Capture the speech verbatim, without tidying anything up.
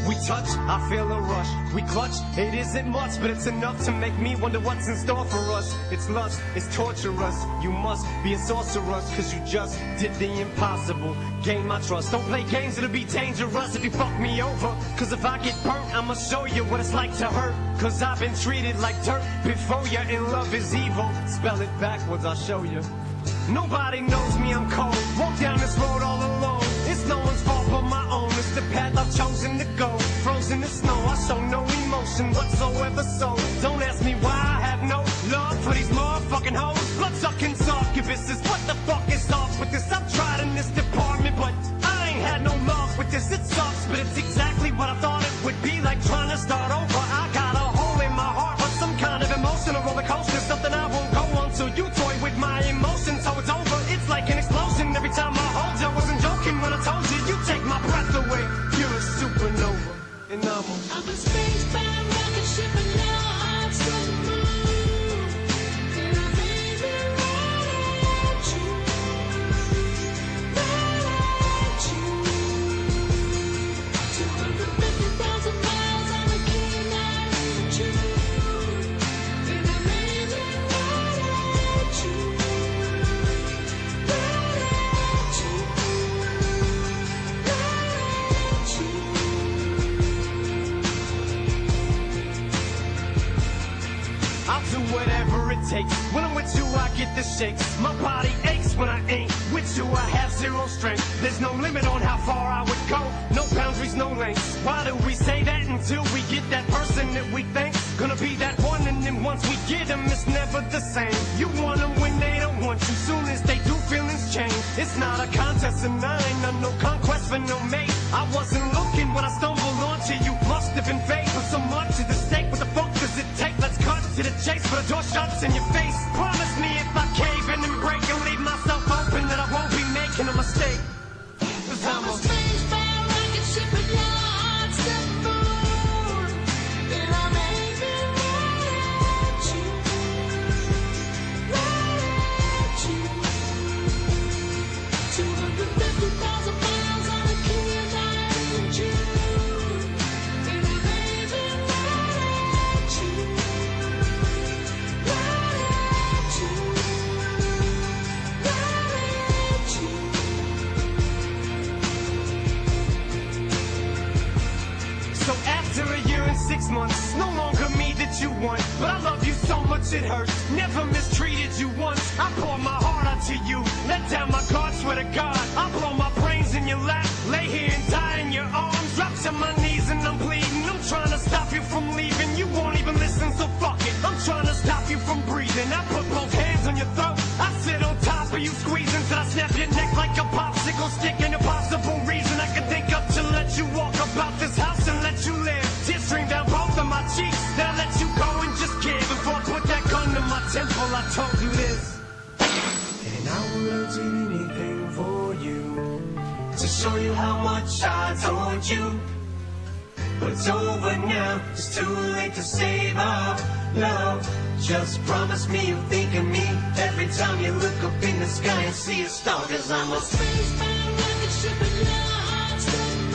We touch, I feel a rush. We clutch, it isn't much, but it's enough to make me wonder what's in store for us. It's lust, it's torturous. You must be a sorceress, cause you just did the impossible. Gain my trust. Don't play games, it'll be dangerous if you fuck me over. Cause if I get burnt, I'ma show you what it's like to hurt. Cause I've been treated like dirt before you, and love is evil. Spell it backwards, I'll show you. Nobody knows me, I'm cold. Walk down this road all alone. It's no one's fault but my own. It's the path I've chosen to go. Frozen in snow, I show no emotion whatsoever. So don't ask me why I have no love for these motherfucking hoes. Blood-sucking succubuses. What the fuck is off with this? I've tried in this department, but I ain't had no love with this. It sucks, but it's exactly what I thought it would be. Like trying to start over. I got a hole in my heart, but some kind of emotional roller coaster. Something I won't go on till you toy with my emotions. So it's over, it's like an explosion. Every time I hold you, I wasn't joking when I told you. You take my breath away. You're a supernova, and I'm a I'm a spacebound rocket ship and now I'm still the moon. And I'm aiming right at you, right at you. two hundred fifty thousand miles on a keen altitude. And I'm aiming right at you, right at you, right at you. I'll do whatever it takes. When I'm with you, I get the shakes. My body aches when I ain't with you. I have zero strength. There's no limit on how far I would go. No boundaries, no lengths. Why do we say that until we get that person that we think's gonna be that one? And then once we get them, it's never the same. You want them when they don't want you. Soon as they do, feelings change. It's not a contest, and I ain't on no conquest for no mate. I wasn't looking when I stumbled onto you. Must have been fate for so much at the stake. What the fuck does it take? Let's cut to the chase, but the door shuts in your face. Promise me if I cave in and break and leave myself open that I won't be making a mistake. Cause I'm I'm a a spacebound rocket ship and now I'm still the moon. And I'm aiming right at you, right at you. two hundred fifty thousand miles on a keen altitude. And I'm aiming right at you, right at you, right at you. So after a year and six months, it's no longer me that you want. But I love you so much it hurts. Never mistreated you once. I pour my heart out to you. Let down my guard, swear to God. I blow my brains in your lap. Lay here and die in your arms. Drop to my knees and I'm bleeding. I'm trying to stop you from leaving. You won't even listen, so fuck it. I'm trying to stop you from breathing. I put both hands on your throat. I sit on top of you squeezing till I snap your neck like a popsicle stick. An impossible reason I can think of to let you walk about this house and let you live. Tears stream down both of my cheeks. Then I let you go and just give. Before I put that gun to my temple, I told you this. And I will do anything for you to show you how much I told you. But it's over now, it's too late to save our love. Just promise me you'll think of me every time you look up in the sky and see a star. Cause I'm a Spacebound rocket ship and now I'm still the